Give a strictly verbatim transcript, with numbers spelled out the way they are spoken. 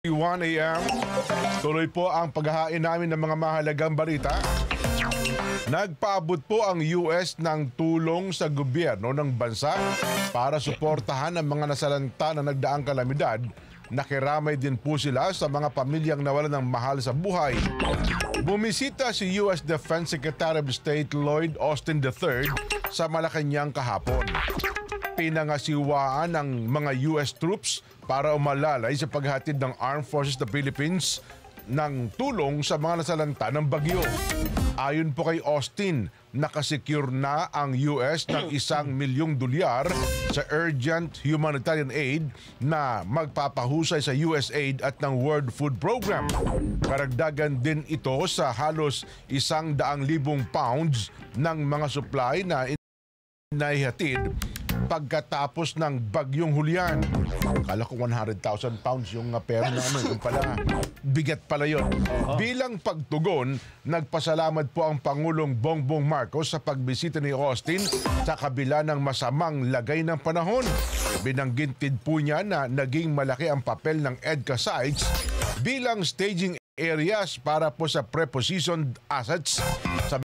one a m Tuloy po ang paghahain namin ng mga mahalagang balita. Nagpaabot po ang U S ng tulong sa gobyerno ng bansa para suportahan ang mga nasalanta na nagdaang kalamidad. Nakiramay din po sila sa mga pamilyang nawalan ng mahal sa buhay. Bumisita si U S Defense Secretary of State Lloyd Austin the third sa Malacanang kahapon. Pinangasiwaan ng mga U S troops para umalalay sa paghatid ng Armed Forces of the Philippines ng tulong sa mga nasalanta ng bagyo. Ayon po kay Austin, nakasecure na ang U S ng isang milyong dolyar sa urgent humanitarian aid na magpapahusay sa U S A I D at ng World Food Program. Karagdagan din ito sa halos isang daang libong pounds ng mga supply na inaihatid pagkatapos ng bagyong Julian. Kala ko one hundred thousand pounds yung uh, pera na ano, yung pala, bigat pala yun. Uh-huh. Bilang pagtugon, nagpasalamat po ang Pangulong Bongbong Marcos sa pagbisita ni Austin sa kabila ng masamang lagay ng panahon. Binanggit po niya na naging malaki ang papel ng EDCA sites bilang staging areas para po sa prepositioned assets sa